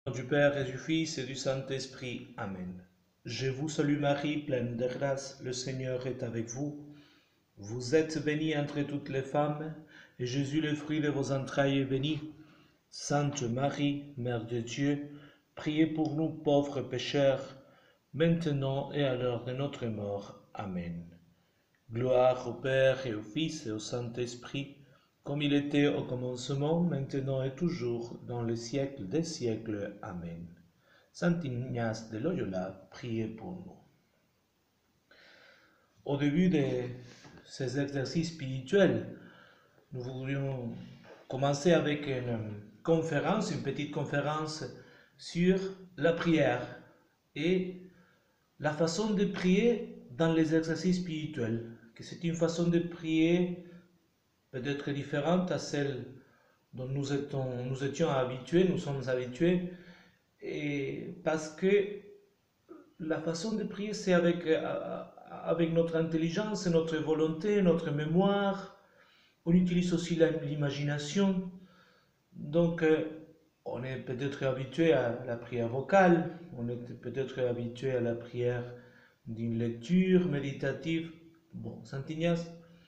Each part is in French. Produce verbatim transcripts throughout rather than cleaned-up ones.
Au nom du Père et du Fils et du Saint-Esprit. Amen. Je vous salue Marie, pleine de grâce, le Seigneur est avec vous. Vous êtes bénie entre toutes les femmes, et Jésus, le fruit de vos entrailles, est béni. Sainte Marie, Mère de Dieu, priez pour nous pauvres pécheurs, maintenant et à l'heure de notre mort. Amen. Gloire au Père et au Fils et au Saint-Esprit, comme il était au commencement, maintenant et toujours, dans les siècles des siècles. Amen. Saint Ignace de Loyola, priez pour nous. Au début de ces exercices spirituels, nous voudrions commencer avec une conférence, une petite conférence sur la prière et la façon de prier dans les exercices spirituels. Que c'est une façon de prier peut-être différente à celle dont nous étions, nous étions habitués, nous sommes habitués, et parce que la façon de prier, c'est avec, avec notre intelligence, notre volonté, notre mémoire. On utilise aussi l'imagination. Donc, on est peut-être habitué à la prière vocale, on est peut-être habitué à la prière d'une lecture méditative. Bon, Saint Ignace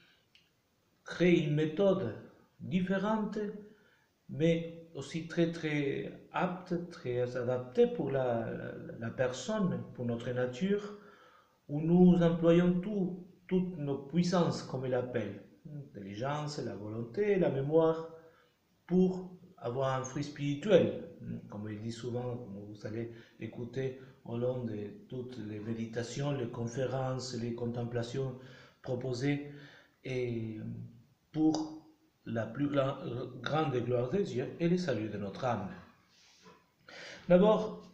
crée une méthode différente, mais aussi très très apte, très adaptée pour la, la, la personne, pour notre nature, où nous employons tout, toutes nos puissances, comme il appelle, l'intelligence, la volonté, la mémoire, pour avoir un fruit spirituel, comme il dit souvent, comme vous allez écouter au long de toutes les méditations, les conférences, les contemplations proposées, et pour la plus grande gloire de Dieu et le salut de notre âme. D'abord,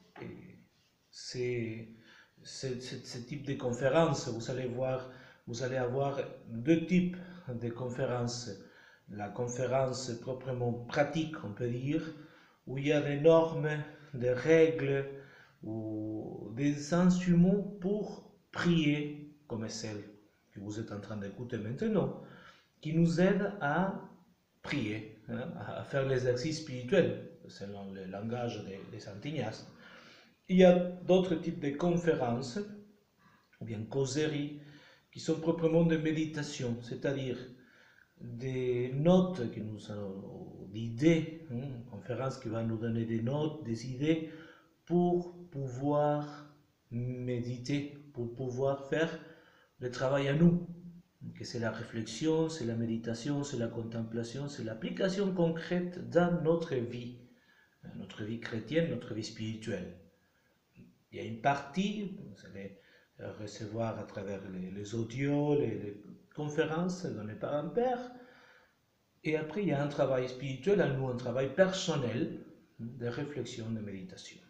c'est ce type de conférences, vous allez voir, vous allez avoir deux types de conférences. La conférence proprement pratique, on peut dire, où il y a des normes, des règles ou des instruments pour prier, comme celle que vous êtes en train d'écouter maintenant, qui nous aident à prier, hein, à faire l'exercice spirituel, selon le langage de, de Saint Ignace. Il y a d'autres types de conférences, ou bien causeries, qui sont proprement de méditation, c'est-à-dire des notes que nous avons, d'idées, hein, une conférence qui va nous donner des notes, des idées pour pouvoir méditer, pour pouvoir faire le travail à nous, que c'est la réflexion, c'est la méditation, c'est la contemplation, c'est l'application concrète dans notre vie, notre vie chrétienne, notre vie spirituelle. Il y a une partie, vous allez recevoir à travers les, les audios, les, les conférences données par un père, et après il y a un travail spirituel, à nous un travail personnel de réflexion, de méditation.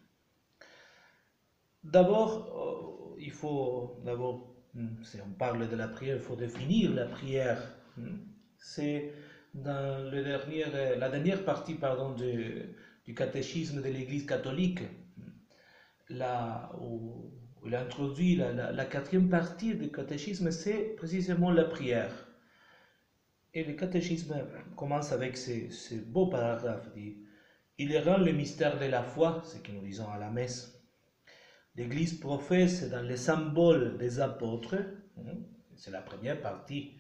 D'abord, il faut, d'abord, si on parle de la prière, il faut définir la prière. C'est dans le dernier, la dernière partie pardon, du, du catéchisme de l'Église catholique, là où il a introduit la, la, la quatrième partie du catéchisme, c'est précisément la prière. Et le catéchisme commence avec ces, ces beaux paragraphes. Dit, il rend le mystère de la foi, ce que nous disons à la messe. L'Église professe dans les symboles des apôtres, c'est la première partie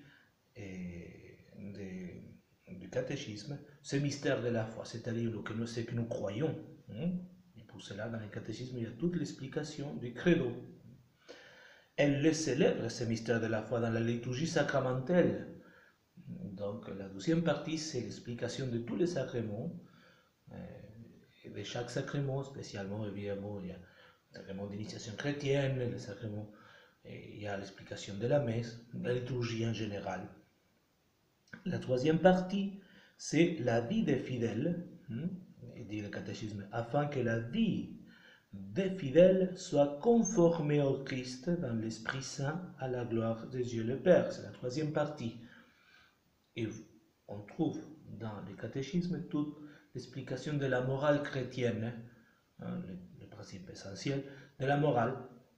de, du catéchisme, ce mystère de la foi, c'est-à-dire ce que nous croyons. Et pour cela, dans le catéchisme, il y a toute l'explication du credo. Elle le célèbre, ce mystère de la foi, dans la liturgie sacramentelle. Donc, la deuxième partie, c'est l'explication de tous les sacrements, et de chaque sacrement, spécialement, évidemment, il y a le sacrement d'initiation chrétienne, le sacrement, et il y a l'explication de la messe, la liturgie en général. La troisième partie, c'est la vie des fidèles, et dit le catéchisme, afin que la vie des fidèles soit conformée au Christ dans l'Esprit Saint à la gloire de Dieu le Père. C'est la troisième partie. Et on trouve dans le catéchisme toute l'explication de la morale chrétienne, hein, le, le principe essentiel de la morale,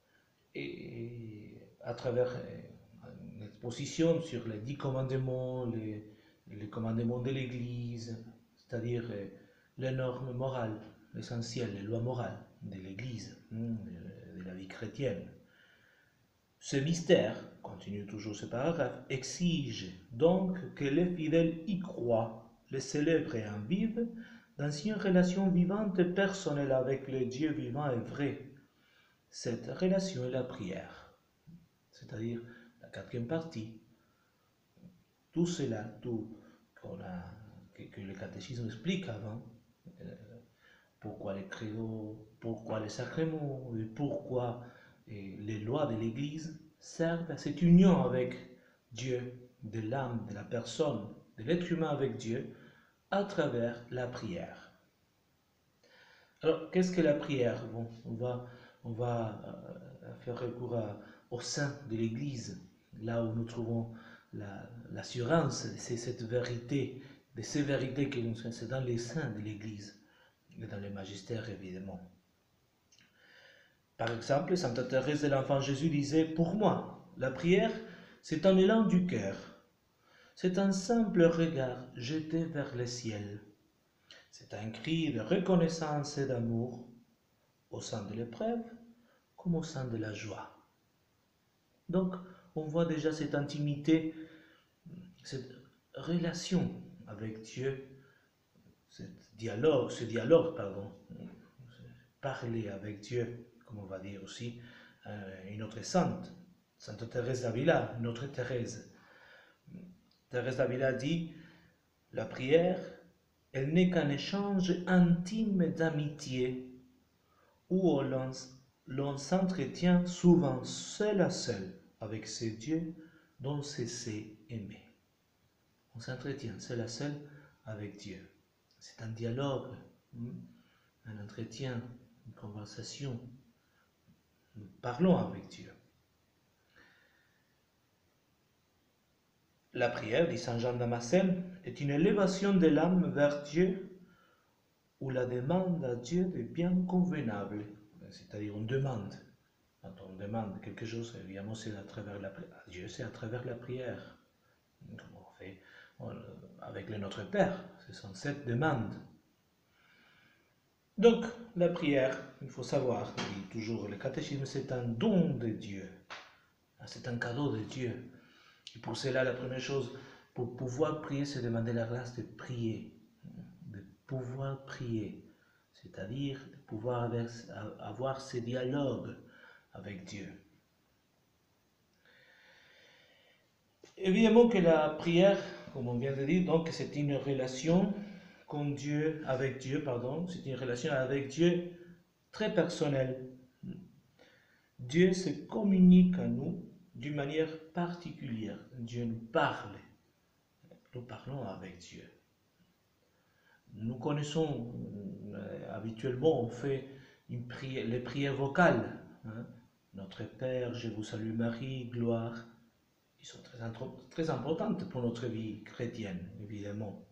et à travers une exposition sur les dix commandements, les, les commandements de l'Église, c'est-à-dire les normes morales l'essentiel, les lois morales de l'Église, de la vie chrétienne. Ce mystère, continue toujours ce paragraphe, exige donc que les fidèles y croient, les célèbrent et en vivent dans une relation vivante et personnelle avec le Dieu vivant et vrai. Cette relation est la prière, c'est-à-dire la quatrième partie. Tout cela, tout qu'on a, que, que le catéchisme explique avant, euh, pourquoi les credos, pourquoi les sacrements, et pourquoi et les lois de l'Église servent à cette union avec Dieu, de l'âme, de la personne, de l'être humain avec Dieu, à travers la prière. Alors, qu'est-ce que la prière? Bon, on va, on va euh, faire recours à, au sein de l'Église, là où nous trouvons l'assurance, la, c'est cette vérité, de ces vérités que nous c'est dans les saints de l'Église, et dans les magistères évidemment. Par exemple, Sainte Thérèse de l'Enfant Jésus disait, pour moi, la prière, c'est un élan du cœur, c'est un simple regard jeté vers le ciel, c'est un cri de reconnaissance et d'amour, au sein de l'épreuve comme au sein de la joie. Donc, on voit déjà cette intimité, cette relation avec Dieu, ce dialogue, ce dialogue, pardon, parler avec Dieu, comme on va dire aussi, une autre sainte, Sainte Thérèse d'Avila, une autre Thérèse. Thérèse d'Avila dit, la prière, elle n'est qu'un échange intime d'amitié, où l'on s'entretient souvent seul à seul avec ce Dieu dont c'est sait aimer. On s'entretient seul à seul avec Dieu. C'est un dialogue, un entretien, une conversation. Nous parlons avec Dieu. La prière, dit Saint Jean Damascène, est une élévation de l'âme vers Dieu où la demande à Dieu devient convenable. C'est-à-dire on demande. Quand on demande quelque chose, évidemment, c'est à travers la prière. À Dieu, c'est à travers la prière. Comme on fait on, avec le Notre Père. Ce sont cette demande. Donc, la prière, il faut savoir, dit toujours le catéchisme, c'est un don de Dieu. C'est un cadeau de Dieu. Et pour cela, la première chose, pour pouvoir prier, c'est demander la grâce de prier. De pouvoir prier. C'est-à-dire de pouvoir avec, avoir ces dialogues avec Dieu. Évidemment que la prière, comme on vient de dire, donc c'est une relation con Dieu, avec Dieu, pardon, c'est une relation avec Dieu très personnelle. Dieu se communique à nous d'une manière particulière. Dieu nous parle. Nous parlons avec Dieu. Nous connaissons, euh, habituellement, on fait une prière, les prières vocales. Hein. Notre Père, je vous salue Marie, gloire. Ils sont très, très importantes pour notre vie chrétienne, évidemment.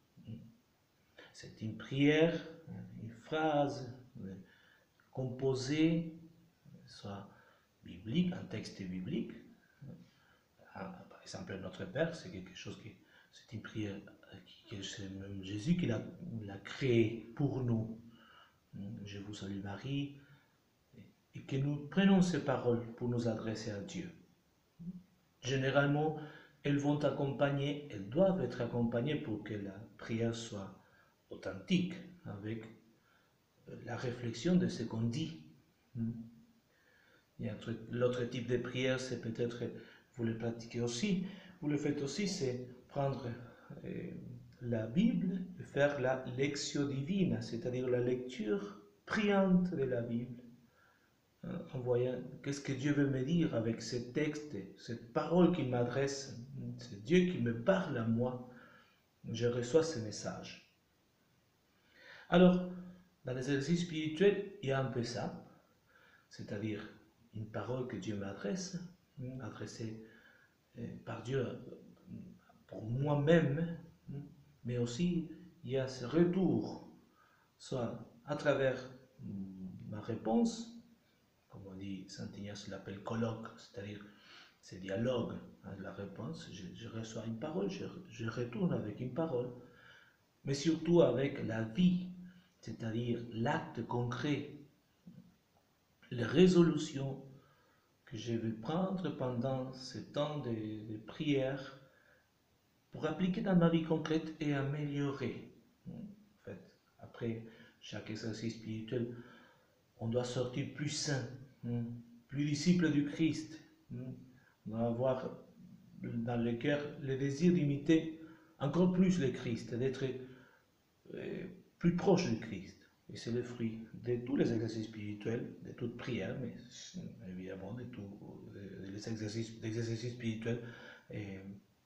C'est une prière, une phrase composée, soit biblique, un texte biblique. Par exemple, Notre Père, c'est quelque chose qui, c'est une prière que c'est même Jésus qui l'a, l'a créée pour nous. Je vous salue Marie, et que nous prenons ces paroles pour nous adresser à Dieu. Généralement, elles vont accompagner, elles doivent être accompagnées pour que la prière soit authentique, avec la réflexion de ce qu'on dit. Il y a l'autre type de prière, c'est peut-être, vous le pratiquez aussi, vous le faites aussi, c'est prendre euh, la Bible et faire la lectio divina, c'est-à-dire la lecture priante de la Bible, hein, en voyant qu'est-ce que Dieu veut me dire avec ce texte, cette parole qu'il m'adresse, c'est Dieu qui me parle à moi, je reçois ce message. Alors, dans l'exercice spirituel, il y a un peu ça, c'est-à-dire une parole que Dieu m'adresse, adressée par Dieu pour moi-même, mais aussi il y a ce retour, soit à travers ma réponse, comme on dit, Saint Ignace l'appelle colloque, c'est-à-dire ce dialogue, hein, la réponse, je, je reçois une parole, je, je retourne avec une parole, mais surtout avec la vie c'est-à-dire l'acte concret, les résolutions que je vais prendre pendant ce temps de, de prière pour appliquer dans ma vie concrète et améliorer. En fait, après chaque exercice spirituel, on doit sortir plus saint, plus disciple du Christ. On doit avoir dans le cœur le désir d'imiter encore plus le Christ, d'être plus proche du Christ. Et c'est le fruit de tous les exercices spirituels, de toute prière, mais évidemment de tous les exercices, des exercices spirituels et,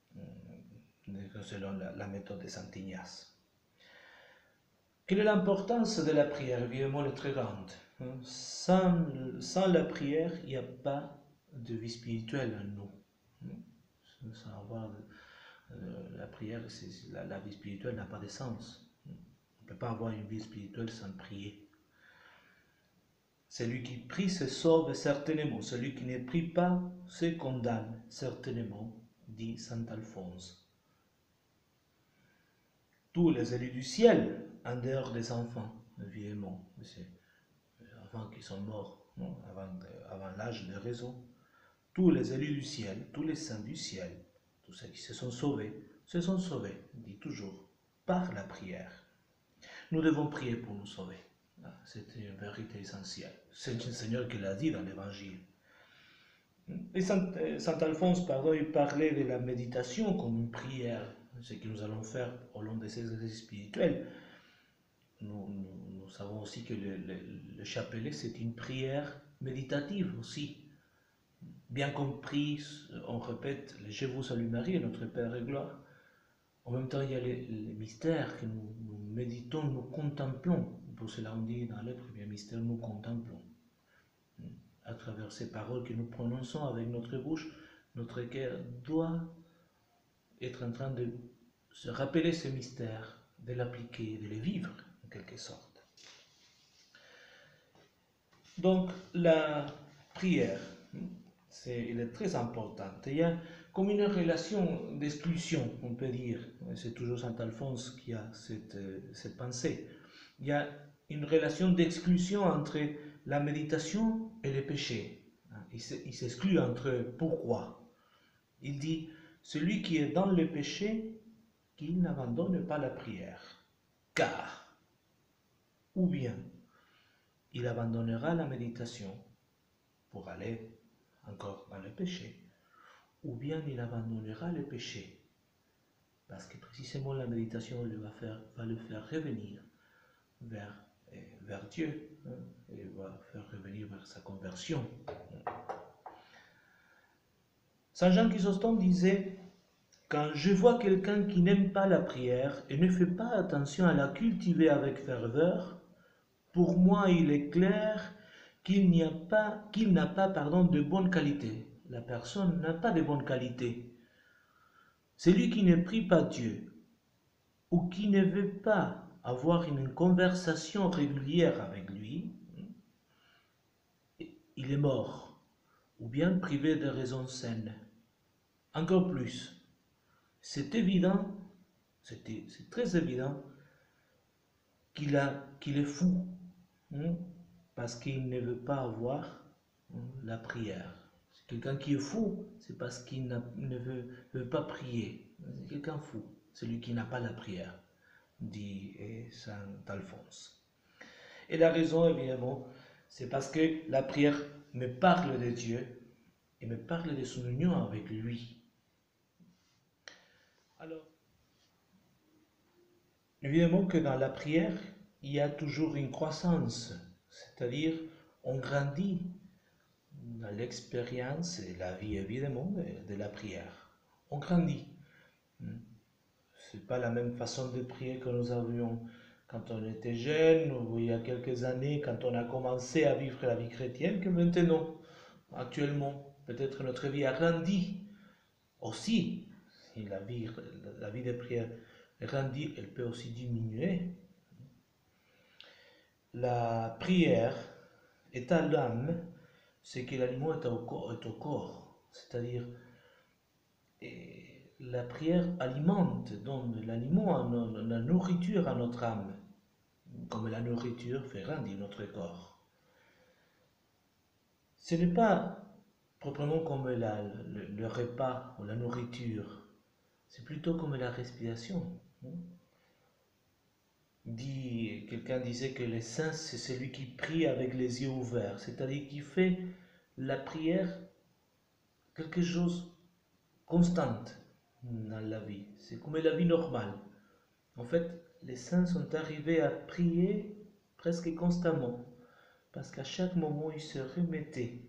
selon la, la méthode de Saint Ignace. Quelle est l'importance de la prière? Évidemment, elle est très grande. Sans, sans la prière, il n'y a pas de vie spirituelle en nous. Sans avoir euh, la prière, la, la vie spirituelle n'a pas de sens. On ne peut pas avoir une vie spirituelle sans prier. Celui qui prie se sauve certainement. Celui qui ne prie pas se condamne certainement, dit saint Alphonse. Tous les élus du ciel, en dehors des enfants, évidemment, c'est les enfants qui sont morts non, avant, avant l'âge de raison, tous les élus du ciel, tous les saints du ciel, tous ceux qui se sont sauvés, se sont sauvés, dit toujours, par la prière. Nous devons prier pour nous sauver. C'est une vérité essentielle. C'est le Seigneur qui l'a dit dans l'Évangile. Et Saint, Saint Alphonse, pardon, il parlait de la méditation comme une prière, ce que nous allons faire au long de ces exercices spirituels. Nous, nous, nous savons aussi que le, le, le chapelet, c'est une prière méditative aussi. Bien compris, on répète le Je vous salue Marie, notre Père et gloire. En même temps, il y a les, les mystères que nous, nous méditons, nous contemplons. Pour cela, on dit dans le premier mystère, nous contemplons. À travers ces paroles que nous prononçons avec notre bouche, notre cœur doit être en train de se rappeler ce mystère, de l'appliquer, de le vivre en quelque sorte. Donc la prière, c'est, elle est très importante. Il y a comme une relation d'exclusion, on peut dire. C'est toujours saint Alphonse qui a cette, cette pensée. Il y a une relation d'exclusion entre la méditation et le péché. Il s'exclut entre eux. Pourquoi? Il dit, celui qui est dans le péché, qu'il n'abandonne pas la prière. Car, ou bien, il abandonnera la méditation pour aller encore dans le péché, ou bien il abandonnera le péché, parce que précisément la méditation le va, faire, va le faire revenir vers, vers Dieu, hein, et va faire revenir vers sa conversion. Saint Jean Chrysostome disait, quand je vois quelqu'un qui n'aime pas la prière et ne fait pas attention à la cultiver avec ferveur, pour moi il est clair qu'il n'y a pas, qu'il n'a pas pardon, de bonne qualité. La personne n'a pas de bonne qualité. Celui qui ne prie pas Dieu ou qui ne veut pas avoir une conversation régulière avec lui, il est mort, ou bien privé de raisons saines. Encore plus, c'est évident, c'est très évident qu'il a, qu'il est fou, hein, parce qu'il ne veut pas avoir hein, la prière. Quelqu'un qui est fou, c'est parce qu'il ne veut, veut pas prier. C'est quelqu'un fou, celui qui n'a pas la prière, dit saint Alphonse. Et la raison, évidemment, c'est parce que la prière me parle de Dieu et me parle de son union avec lui. Alors, évidemment que dans la prière, il y a toujours une croissance, c'est-à-dire on grandit dans l'expérience et la vie évidemment de, de la prière. On grandit. C'est pas la même façon de prier que nous avions quand on était jeune ou il y a quelques années quand on a commencé à vivre la vie chrétienne que maintenant. Actuellement, peut-être notre vie a grandi aussi. Si la vie, la vie de prière grandit, elle peut aussi diminuer. La prière est à l'âme ce que l'aliment est au corps, est au corps. C'est-à-dire, la prière alimente, donne l'aliment, la nourriture à notre âme. comme la nourriture fait grandir notre corps. Ce n'est pas proprement comme la, le, le repas ou la nourriture, c'est plutôt comme la respiration. Dit, quelqu'un disait que le saint, c'est celui qui prie avec les yeux ouverts, c'est-à-dire qui fait la prière quelque chose constante dans la vie. C'est comme la vie normale. En fait, les saints sont arrivés à prier presque constamment, parce qu'à chaque moment, ils se remettaient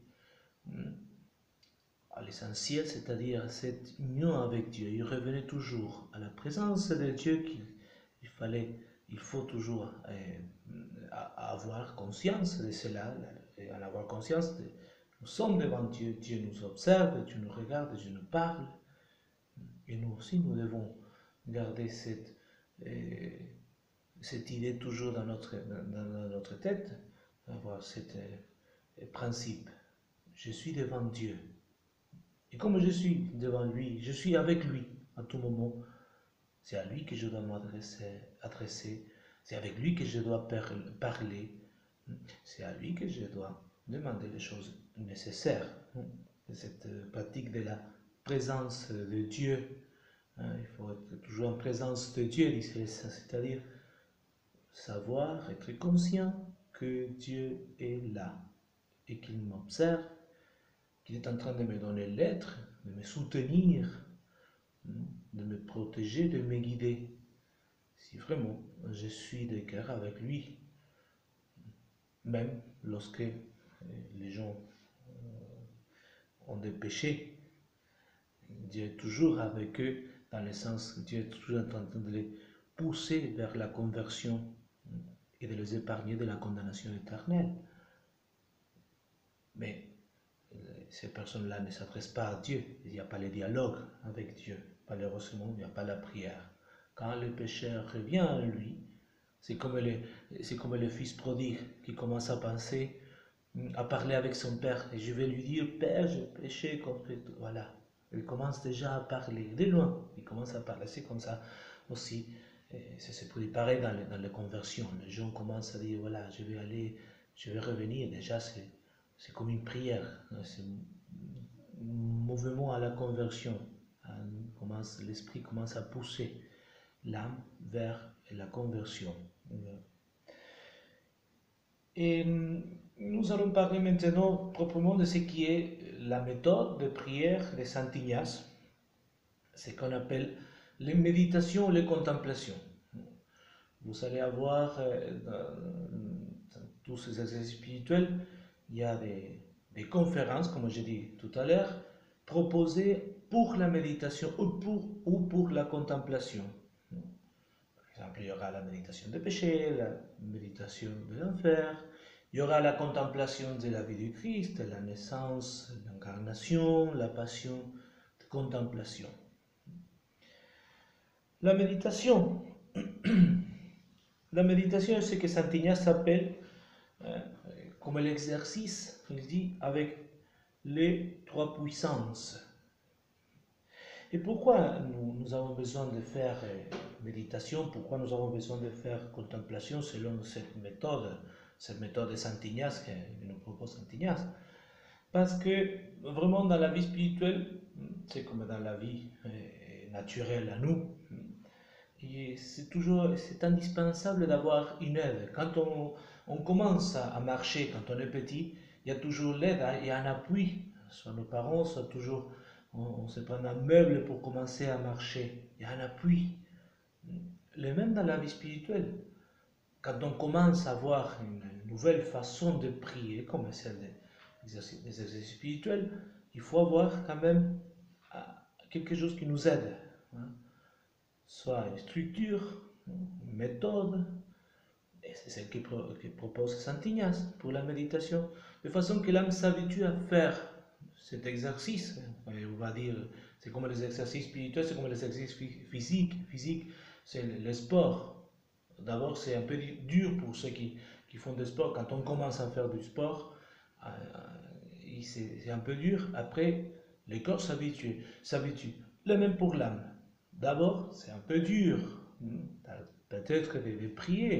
à l'essentiel, c'est-à-dire à cette union avec Dieu. Ils revenaient toujours à la présence de Dieu qu'il il fallait, il faut toujours euh, avoir conscience de cela, et en avoir conscience de, nous sommes devant Dieu, Dieu nous observe, Dieu nous regarde, Dieu nous parle, et nous aussi nous devons garder cette, euh, cette idée toujours dans notre, dans, dans notre tête, avoir ce euh, principe. Je suis devant Dieu. Et comme je suis devant lui, je suis avec lui à tout moment. C'est à lui que je dois m'adresser, adresser. C'est avec lui que je dois parler. C'est à lui que je dois demander les choses nécessaires. Cette pratique de la présence de Dieu. Il faut être toujours en présence de Dieu, c'est-à-dire savoir, être conscient que Dieu est là et qu'il m'observe, qu'il est en train de me donner l'être, de me soutenir, de me protéger, de me guider. Si vraiment je suis de cœur avec lui, même lorsque les gens ont des péchés, Dieu est toujours avec eux, dans le sens que Dieu est toujours en train de les pousser vers la conversion et de les épargner de la condamnation éternelle. Mais ces personnes-là ne s'adressent pas à Dieu. Il n'y a pas le dialogue avec Dieu. Malheureusement, il n'y a pas la prière. Quand le pécheur revient à lui, c'est comme le, c'est comme le fils prodigue qui commence à penser, à parler avec son père. Et je vais lui dire, Père, j'ai péché contre toi. Voilà. Il commence déjà à parler. De loin, il commence à parler. C'est comme ça aussi. C'est ce produit pareil dans les, dans les conversions. Les gens commencent à dire, voilà, je vais aller, je vais revenir. Déjà, c'est C'est comme une prière, c'est un mouvement à la conversion. L'esprit commence à pousser l'âme vers la conversion. Et nous allons parler maintenant proprement de ce qui est la méthode de prière de Saint Ignace, ce qu'on appelle les méditations et les contemplations. Vous allez avoir dans tous ces exercices spirituels, il y a des, des conférences, comme j'ai dit tout à l'heure, proposées pour la méditation ou pour, ou pour la contemplation. Par exemple, il y aura la méditation des péchés, la méditation de l'enfer, il y aura la contemplation de la vie du Christ, la naissance, l'incarnation, la passion, la contemplation. La méditation. La méditation est ce que Saint Ignace appelle euh, comme l'exercice, il dit, avec les trois puissances. Et pourquoi nous, nous avons besoin de faire euh, méditation, pourquoi nous avons besoin de faire contemplation selon cette méthode, cette méthode de Saint Ignace que nous propose Saint Ignace? Parce que vraiment dans la vie spirituelle, c'est comme dans la vie euh, naturelle à nous, et c'est toujours, c'est indispensable d'avoir une aide. Quand on, on commence à marcher, quand on est petit, il y a toujours l'aide, il y a un appui. Soit nos parents, soit toujours, on, on se prend un meuble pour commencer à marcher. Il y a un appui. Le même dans la vie spirituelle. Quand on commence à avoir une nouvelle façon de prier, comme celle des exercices, des exercices spirituels, il faut avoir quand même quelque chose qui nous aide. Soit une structure, une méthode, et c'est celle que, que propose Saint Ignace pour la méditation, de façon que l'âme s'habitue à faire cet exercice. Et on va dire, c'est comme les exercices spirituels, c'est comme les exercices physiques. Physique, c'est le, le sport. D'abord, c'est un peu dur pour ceux qui, qui font du sport. Quand on commence à faire du sport, euh, c'est un peu dur. Après, le corps s'habitue. s'habitue. Le même pour l'âme. D'abord, c'est un peu dur, peut-être de, de prier,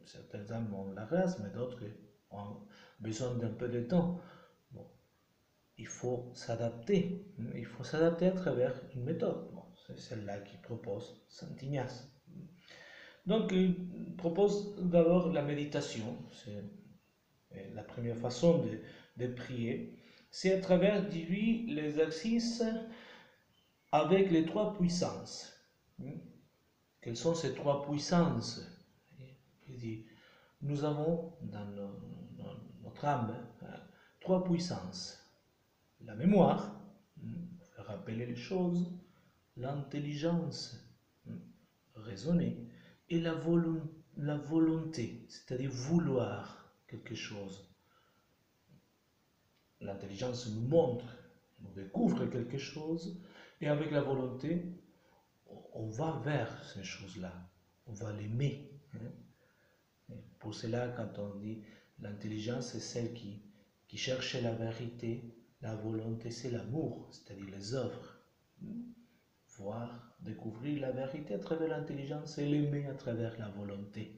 certains âmes ont la grâce, mais d'autres ont besoin d'un peu de temps. Bon, il faut s'adapter. Il faut s'adapter à travers une méthode. Bon, c'est celle-là qui propose Saint Ignace. Donc, il propose d'abord la méditation. C'est la première façon de, de prier. C'est à travers, dit lui, l'exercice avec les trois puissances. Quelles sont ces trois puissances? Il dit, nous avons dans nos, notre âme hein, trois puissances. La mémoire, faire rappeler les choses, l'intelligence, raisonner, et la, volo la volonté, c'est-à-dire vouloir quelque chose. L'intelligence nous montre, nous découvre quelque chose, et avec la volonté, on va vers ces choses-là, on va l'aimer. Hein? Pour cela, quand on dit l'intelligence, c'est celle qui, qui cherche la vérité, la volonté, c'est l'amour, c'est-à-dire les œuvres. Voir, découvrir la vérité à travers l'intelligence et l'aimer à travers la volonté.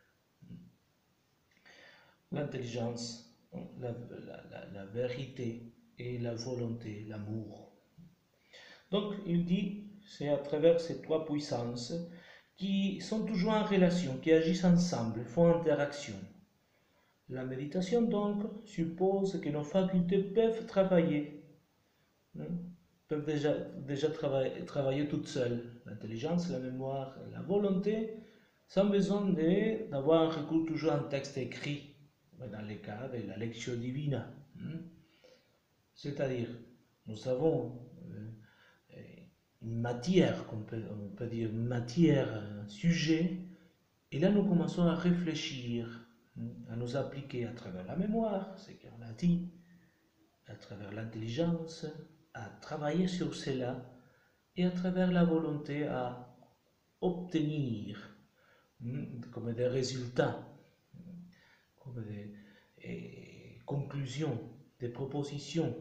L'intelligence, la, la, la, la vérité et la volonté, l'amour. Donc, il dit, c'est à travers ces trois puissances qui sont toujours en relation, qui agissent ensemble, font interaction. La méditation, donc, suppose que nos facultés peuvent travailler, hein, peuvent déjà, déjà travailler, travailler toutes seules. L'intelligence, la mémoire, la volonté, sans besoin d'avoir un recours toujours à un texte écrit, dans le cas de la lectio divina. Hein. C'est-à-dire, nous avons euh, une matière, on peut, on peut dire une matière, un sujet, et là nous commençons à réfléchir, à nous appliquer à travers la mémoire, ce qu'on a dit, à travers l'intelligence, à travailler sur cela, et à travers la volonté à obtenir comme des résultats, comme des et, conclusions, des propositions.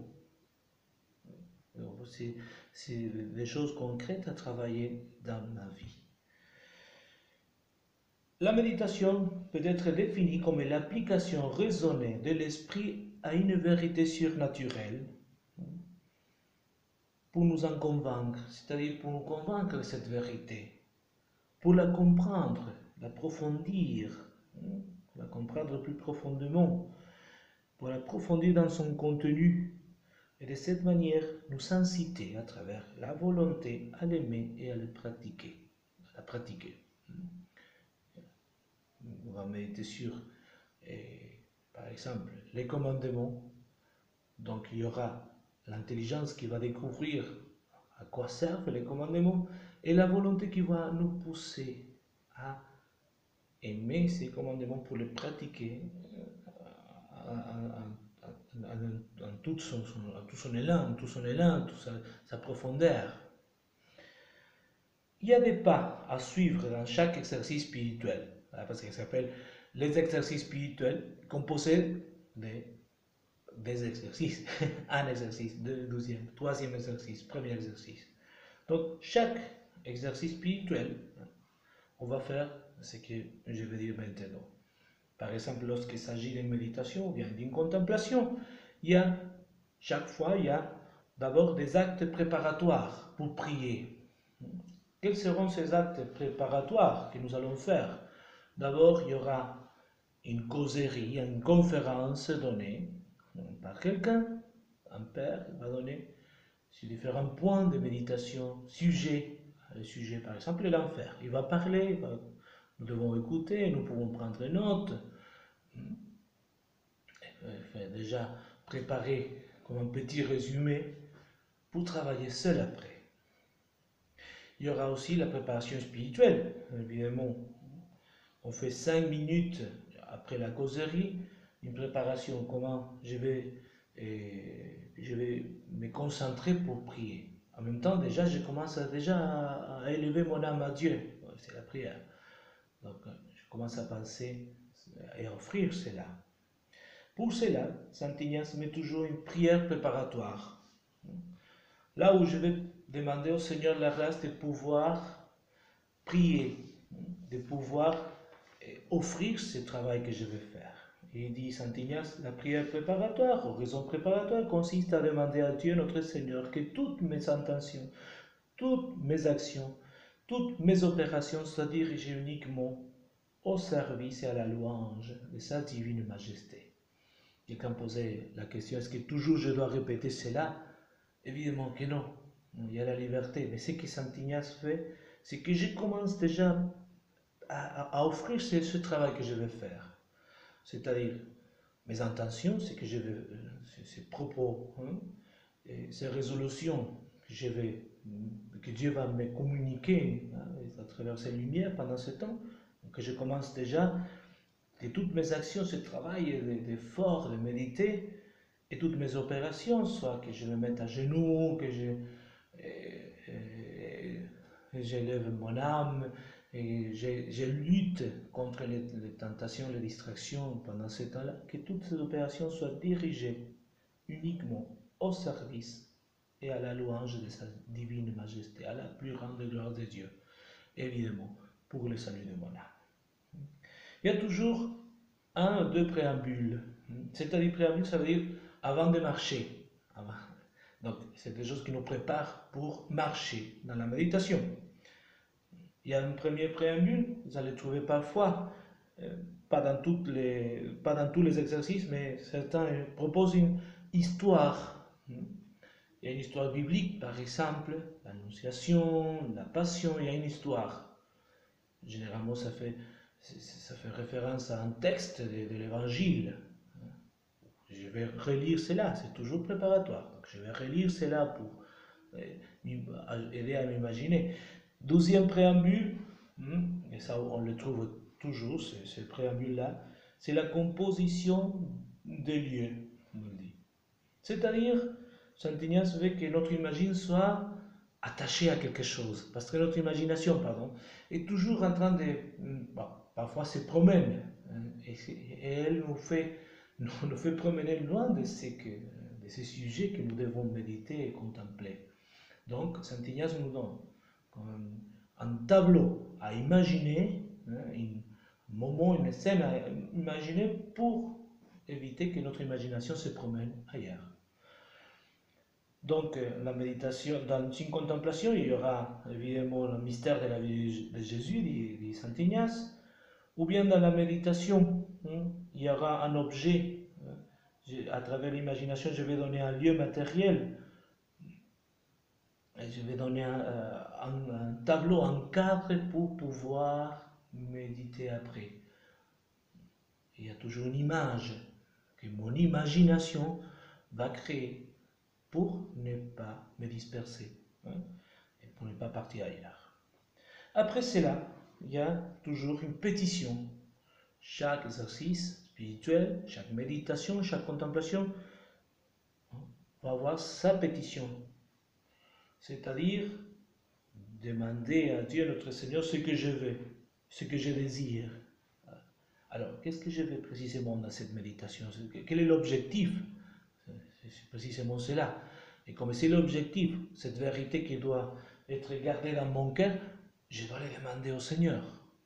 C'est des choses concrètes à travailler dans la vie. La méditation peut être définie comme l'application raisonnée de l'esprit à une vérité surnaturelle pour nous en convaincre, c'est-à-dire pour nous convaincre de cette vérité, pour la comprendre, l'approfondir, la comprendre plus profondément, pour l'approfondir dans son contenu, et de cette manière nous inciter à travers la volonté à l'aimer et à le pratiquer, à la pratiquer. On va méditer sur, et, par exemple, les commandements. Donc il y aura l'intelligence qui va découvrir à quoi servent les commandements et la volonté qui va nous pousser à aimer ces commandements pour les pratiquer en tout son, son, tout son élan, tout son élan, toute sa, sa profondeur. Il y a des pas à suivre dans chaque exercice spirituel, parce qu'il s'appelle les exercices spirituels composés de des exercices, un exercice, deux, deuxième, troisième exercice, premier exercice. Donc, chaque exercice spirituel, on va faire ce que je vais dire maintenant. Par exemple, lorsqu'il s'agit d'une méditation ou bien d'une contemplation, il y a, chaque fois, il y a d'abord des actes préparatoires pour prier. Quels seront ces actes préparatoires que nous allons faire? D'abord, il y aura une causerie, une conférence donnée par quelqu'un, un père, va donner sur différents points de méditation, sujets, le sujet par exemple l'enfer. Il va parler, va, nous devons écouter, nous pouvons prendre note, et déjà préparer comme un petit résumé pour travailler seul après. Il y aura aussi la préparation spirituelle, évidemment. On fait cinq minutes après la causerie, une préparation, comment je vais, et, je vais me concentrer pour prier. En même temps, déjà, je commence à, déjà à, à élever mon âme à Dieu. C'est la prière. Donc, je commence à penser et à offrir cela. Pour cela, Saint Ignace met toujours une prière préparatoire. Là où je vais demander au Seigneur la grâce de pouvoir prier, de pouvoir offrir ce travail que je vais faire. Il dit Saint Ignace, la prière préparatoire, oraison préparatoire, consiste à demander à Dieu notre Seigneur que toutes mes intentions, toutes mes actions, toutes mes opérations soient dirigées uniquement au service et à la louange de sa divine majesté. Quelqu'un posait la question, est-ce que toujours je dois répéter cela? Évidemment que non, il y a la liberté. Mais ce que Saint Ignace fait, c'est que je commence déjà à, à offrir ce, ce travail que je vais faire. C'est-à-dire, mes intentions, c'est que je vais, ces propos, hein, et ces résolutions que, je vais, que Dieu va me communiquer hein, à travers ces lumières pendant ce temps, que je commence déjà, que toutes mes actions, ce travail d'effort, de méditer, et toutes mes opérations, soit que je me mette à genoux, que je, et, et, et j'élève mon âme, et je, je lutte contre les, les tentations, les distractions pendant ce temps-là, que toutes ces opérations soient dirigées uniquement au service et à la louange de sa divine majesté, à la plus grande gloire de Dieu, évidemment, pour le salut de mon âme. Il y a toujours un ou deux préambules, c'est-à-dire préambule, ça veut dire avant de marcher. Avant. Donc, c'est des choses qui nous préparent pour marcher dans la méditation. Il y a un premier préambule, vous allez trouver parfois, euh, pas, dans toutes les, pas dans tous les exercices, mais certains proposent une histoire. Il y a une histoire biblique, par exemple, l'Annonciation, la Passion, il y a une histoire. Généralement, ça fait, ça fait référence à un texte de, de l'Évangile. Je vais relire cela, c'est toujours préparatoire. Donc je vais relire cela pour euh, aider à m'imaginer. Douzième préambule, et ça on le trouve toujours, ce préambule-là, c'est la composition des lieux, on nous dit. C'est-à-dire, Saint Ignace veut que notre imagine soit attachée à quelque chose, parce que notre imagination, pardon, est toujours en train de, bon, parfois se promène, et, et elle nous fait, nous, nous fait promener loin de ces, que, de ces sujets que nous devons méditer et contempler. Donc, Saint Ignace nous donne comme un tableau à imaginer, hein, un moment, une scène à imaginer pour éviter que notre imagination se promène ailleurs. Donc, la méditation, dans une contemplation, il y aura évidemment le mystère de la vie de Jésus, dit, dit Saint Ignace, ou bien dans la méditation, hein, il y aura un objet, hein, à travers l'imagination, je vais donner un lieu matériel. Je vais donner un, un, un tableau, un cadre pour pouvoir méditer après. Il y a toujours une image que mon imagination va créer pour ne pas me disperser, hein, et pour ne pas partir ailleurs. Après cela, il y a toujours une pétition. Chaque exercice spirituel, chaque méditation, chaque contemplation va avoir sa pétition. C'est-à-dire demander à Dieu notre Seigneur ce que je veux, ce que je désire. Alors, qu'est-ce que je veux précisément dans cette méditation? Quel est l'objectif? C'est précisément cela. Et comme c'est l'objectif, cette vérité qui doit être gardée dans mon cœur, je dois le demander au Seigneur.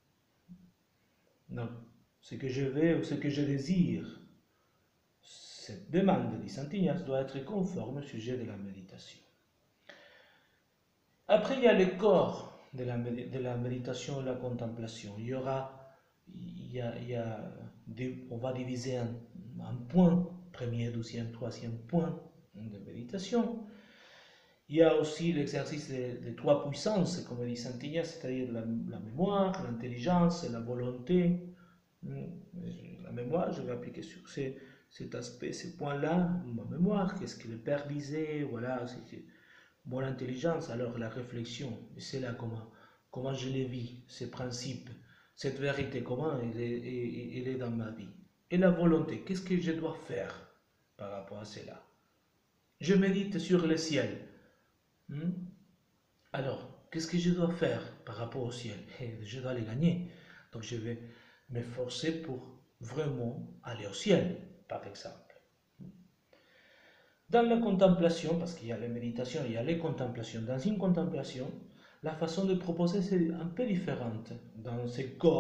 Non, ce que je veux ou ce que je désire, cette demande, dit Saint Ignace, doit être conforme au sujet de la méditation. Après, il y a le corps de la, de la méditation et de la contemplation. Il y aura, il y a, il y a des, on va diviser un, un point, premier, deuxième, troisième point de méditation. Il y a aussi l'exercice des, des trois puissances, comme dit Saint Ignace, c'est-à-dire la, la mémoire, l'intelligence et la volonté. La mémoire, je vais appliquer sur ces, cet aspect, ces points-là, ma mémoire, qu'est-ce que le Père disait, voilà, c'est mon intelligence, alors la réflexion, et c'est là comment, comment je les vis, ces principes, cette vérité, comment elle est, elle est dans ma vie. Et la volonté, qu'est-ce que je dois faire par rapport à cela? Je médite sur le ciel. Hmm? Alors, qu'est-ce que je dois faire par rapport au ciel? Et je dois les gagner. Donc je vais m'efforcer pour vraiment aller au ciel, par exemple. Dans la contemplation, parce qu'il y a les méditations, il y a les contemplations. Dans une contemplation, la façon de proposer c'est un peu différente dans ce corps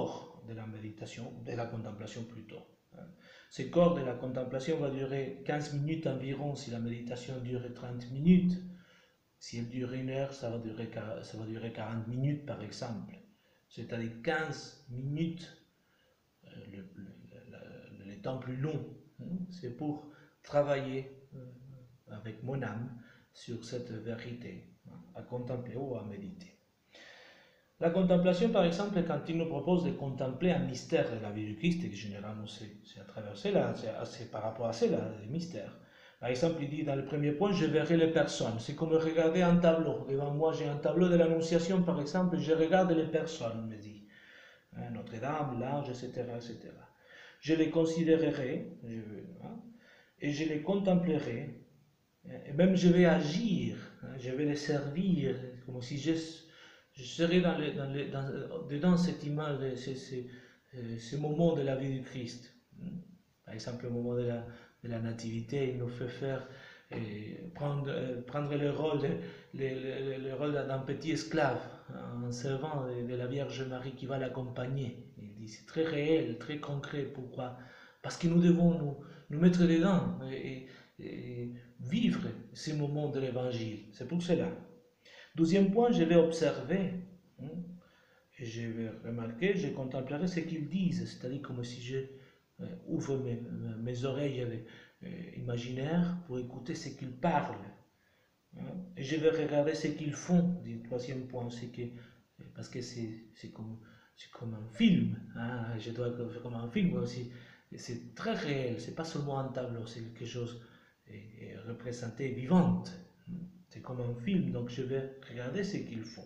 de la méditation, de la contemplation plutôt. Ce corps de la contemplation va durer quinze minutes environ si la méditation dure trente minutes. Si elle dure une heure, ça va durer, ça va durer quarante minutes par exemple. C'est-à-dire quinze minutes, euh, le, le, le, le temps plus long. Hein, c'est pour travailler euh, avec mon âme sur cette vérité, hein, à contempler ou à méditer. La contemplation, par exemple, quand il nous propose de contempler un mystère de la vie du Christ, et que généralement c'est à travers cela, c'est par rapport à cela, les mystères. Par exemple, il dit dans le premier point, je verrai les personnes. C'est comme regarder un tableau. Devant moi, j'ai un tableau de l'Annonciation, par exemple, je regarde les personnes, me dit. Hein, Notre-Dame, l'ange, et cetera, et cetera. Je les considérerai, je, hein, et je les contemplerai, et même je vais agir, hein, je vais les servir, comme si je, je serais dans les, dans les, dans, dedans cette image, ces, ces, ces moments de la vie du Christ. Par exemple, le moment de la, de la nativité, il nous fait faire, et prendre, prendre le rôle, de, le, le, le rôle d'un petit esclave, un servant de, de la Vierge Marie qui va l'accompagner. Il dit c'est très réel, très concret. Pourquoi? Parce que nous devons nous, nous mettre dedans et, et vivre ces moments de l'Évangile. C'est pour cela. Deuxième point, je vais observer. Hein, et je vais remarquer, je contemplerai ce qu'ils disent, c'est-à-dire comme si je euh, ouvre mes, mes oreilles euh, imaginaires pour écouter ce qu'ils parlent. Hein, et je vais regarder ce qu'ils font. Le troisième point, c'est que, parce que c'est comme, comme un film, hein, je dois faire comme un film aussi. C'est très réel, c'est pas seulement un tableau, c'est quelque chose et, et représenté, vivante. C'est comme un film, donc je vais regarder ce qu'ils font.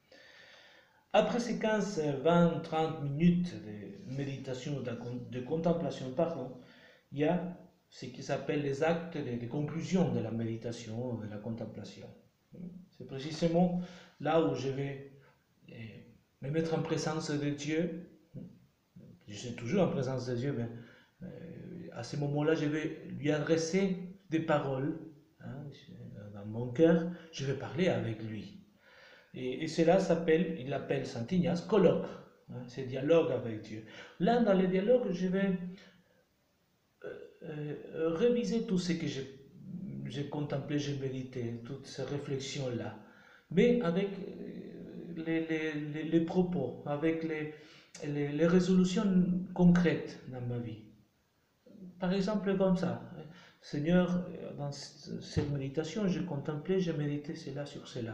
Après ces quinze, vingt, trente minutes de méditation, de, de contemplation, pardon, il y a ce qui s'appelle les actes de, de conclusion de la méditation, de la contemplation. C'est précisément là où je vais eh, me mettre en présence de Dieu. Je suis toujours en présence de Dieu, mais euh, à ce moment-là, je vais lui adresser des paroles. Hein, dans mon cœur, je vais parler avec lui. Et, et cela s'appelle, il l'appelle Saint Ignace, colloque, hein, c'est dialogue avec Dieu. Là, dans les dialogues, je vais euh, euh, réviser tout ce que j'ai contemplé, j'ai médité, toutes ces réflexions-là, mais avec les, les, les, les propos, avec les, les, les résolutions concrètes dans ma vie. Par exemple, comme ça, Seigneur, dans cette méditation, j'ai contemplé, j'ai médité cela sur cela.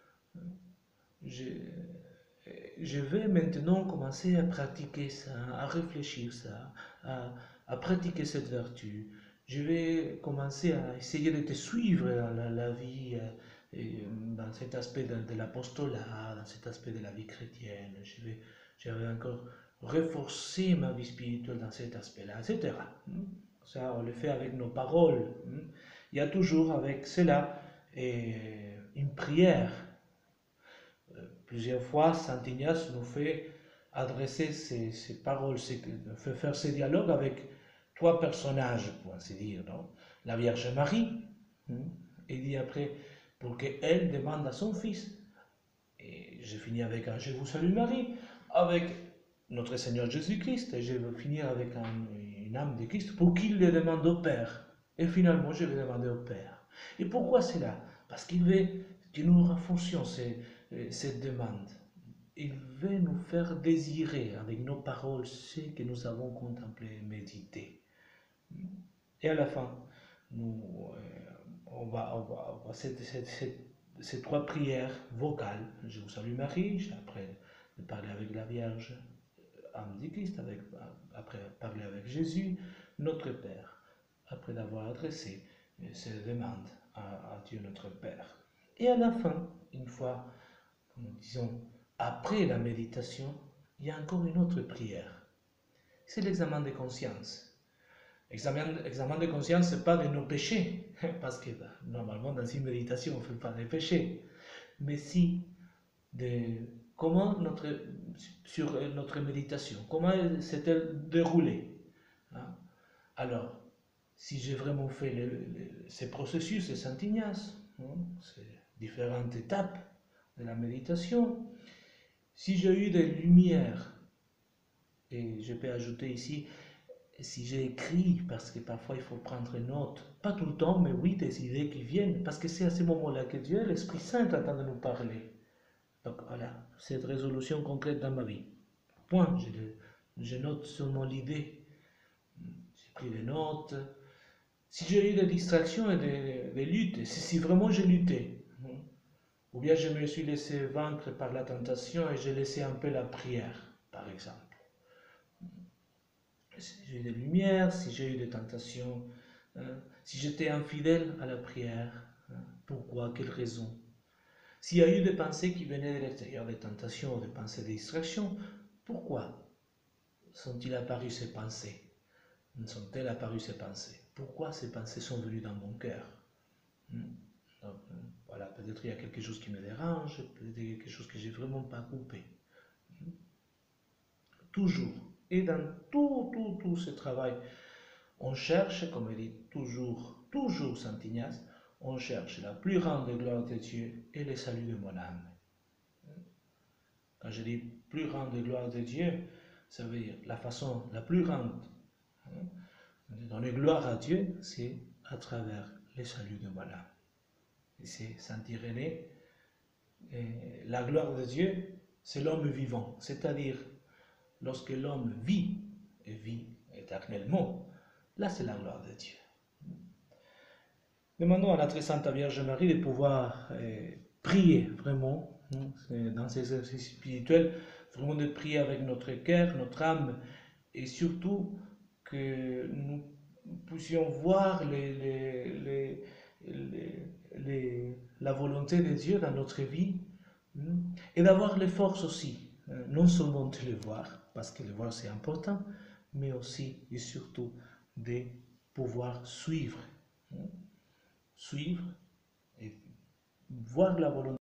Je, je vais maintenant commencer à pratiquer ça, à réfléchir ça, à, à pratiquer cette vertu. Je vais commencer à essayer de te suivre dans la, la vie, et dans cet aspect de, de l'apostolat, dans cet aspect de la vie chrétienne. Je vais, je vais encore renforcer ma vie spirituelle dans cet aspect-là, et cetera. Ça, on le fait avec nos paroles. Il y a toujours avec cela et une prière. Plusieurs fois, Saint Ignace nous fait adresser ces, ces paroles, nous fait faire ces dialogues avec trois personnages, pour ainsi dire. Non? La Vierge Marie, et dit après, pour qu'elle demande à son Fils, et je finis avec un « Je vous salue Marie », avec notre Seigneur Jésus-Christ, et je vais finir avec un, une âme de Christ, pour qu'il le demande au Père. Et finalement, je vais demander au Père. Et pourquoi cela? Parce qu'il veut que nous renforcions ces cette demande. Il veut nous faire désirer avec nos paroles ce que nous avons contemplé et médité. Et à la fin, nous, euh, on va, on va, on va cette, cette, cette, ces trois prières vocales. Je vous salue Marie, après de parler avec la Vierge, âme du Christ, avec, après parler avec Jésus, notre Père, après d'avoir adressé ces demandes à, à Dieu notre Père. Et à la fin, une fois disons, après la méditation, il y a encore une autre prière. C'est l'examen de conscience. L'examen, l'examen de conscience, ce n'est pas de nos péchés, parce que bah, normalement, dans une méditation, on ne fait pas de péchés, mais si de comment notre, sur notre méditation, comment s'est-elle déroulée. Hein? Alors, si j'ai vraiment fait le, le, ces processus de Saint Ignace, hein, ces différentes étapes, de la méditation, si j'ai eu des lumières Et je peux ajouter ici, si j'ai écrit, parce que parfois il faut prendre note, pas tout le temps, mais oui, des idées qui viennent, parce que c'est à ce moment-là que Dieu, l'Esprit Saint, est en train de nous parler. Donc voilà, cette résolution concrète dans ma vie. Point, je, je note seulement l'idée. J'ai pris des notes. Si j'ai eu des distractions et des, des luttes, si vraiment j'ai lutté, ou bien je me suis laissé vaincre par la tentation et j'ai laissé un peu la prière, par exemple. Si j'ai eu des lumières, si j'ai eu des tentations, hein, si j'étais infidèle à la prière, hein, pourquoi, quelle raison? S'il y a eu des pensées qui venaient de l'extérieur, des tentations, des pensées de distraction, pourquoi sont-ils apparus ces pensées? Sont-elles apparues ces pensées? Pourquoi ces pensées sont venues dans mon cœur? Donc, voilà, peut-être il y a quelque chose qui me dérange, peut-être il y a quelque chose que j'ai vraiment pas coupé. Toujours, et dans tout, tout, tout ce travail, on cherche, comme il dit toujours, toujours Saint Ignace, on cherche la plus grande gloire de Dieu et le salut de mon âme. Quand je dis plus grande gloire de Dieu, ça veut dire la façon la plus grande de donner gloire à Dieu, c'est à travers le salut de mon âme. Et c'est Saint Irénée, et la gloire de Dieu, c'est l'homme vivant, c'est-à-dire lorsque l'homme vit, et vit éternellement, là c'est la gloire de Dieu. Demandons à la très sainte Vierge Marie de pouvoir euh, prier vraiment, hein, dans ces exercices spirituels, vraiment de prier avec notre cœur, notre âme, et surtout que nous puissions voir les, les, les, les, les, la volonté de Dieu dans notre vie, hein, et d'avoir les forces aussi, hein, non seulement de le voir, parce que le voir c'est important, mais aussi et surtout de pouvoir suivre. Hein, suivre et voir la volonté